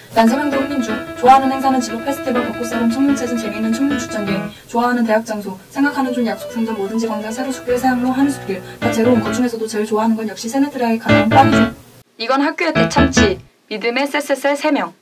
난 서명대 혼민주. 좋아하는 행사는 지도 페스티벌, 벚꽃사름, 청룡체전, 재미있는 청룡출전 여행. 좋아하는 대학 장소, 생각하는 존, 약속 상점, 뭐든지 광장, 세로숲길, 세양로, 한우숲길. 다 제로온 것 중에서도 제일 좋아하는 건 역시 세네트리아에 가까운 파리죠. 이건 학교의 대참치. 믿음의 쎄쎄쎄 3명.